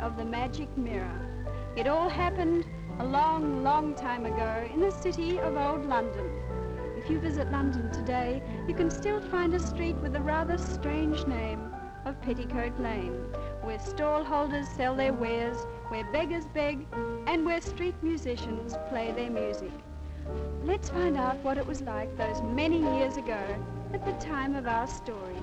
of the magic mirror. It all happened a long, long time ago in the city of Old London. If you visit London today, you can still find a street with a rather strange name of Petticoat Lane, where stall-holders sell their wares, where beggars beg, and where street musicians play their music. Let's find out what it was like those many years ago at the time of our story.